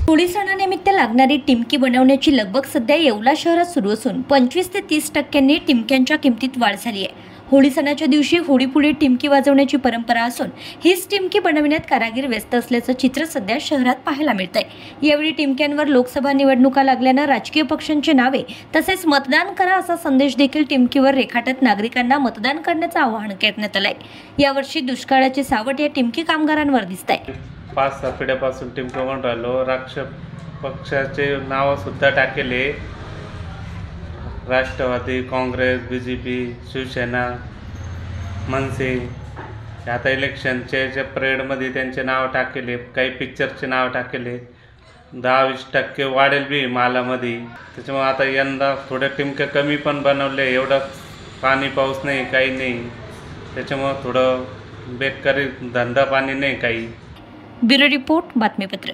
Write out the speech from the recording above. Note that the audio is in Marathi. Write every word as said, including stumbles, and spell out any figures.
होळी सणानिमित्त लागणारी टिमकी बनवण्याची लगबग सध्या येवला शहरात सुरू असून पंचवीस ते तीस टक्क्यांनी टिमक्यांच्या किमतीत वाढ झाली आहे। होळी सणाच्या दिवशी होळीपुढे टिमकी वाजवण्याची परंपरा असून हीच टिमकी बनविण्यात कारागीर व्यस्त असल्याचं चित्र सध्या शहरात पाहायला मिळतंय। यावेळी टिमक्यांवर लोकसभा निवडणुका लागल्यानं राजकीय पक्षांची नावे तसेच मतदान करा असा संदेश देखील टिमकीवर रेखाटत नागरिकांना मतदान करण्याचं आवाहन करण्यात आलंय। यावर्षी दुष्काळाचे सावट या टिमकी कामगारांवर दिसतंय। पाच सहा पिढ्यापासून टिमकी म्हणून राहिलो। राक्षस पक्षाचे नाव सुद्धा टाकेले, Rashtrawadi, Congress, B J P, Shiv Sena, मनसे। आता इलेक्शनचे जे परेडमध्ये त्यांचे नाव टाकेले, काही पिक्चरचे नाव टाकेले। दहा वीस टक्के वाढेल बी मालामध्ये। त्याच्यामुळे आता यंदा थोड्या टिमक्या कमी पण बनवले, एवढं पाणी पाऊस नाही, काही नाही, त्याच्यामुळे थोडं बेकारी धंदा पाणी नाही काही। ब्युरो रिपोर्ट, बातमीपत्र।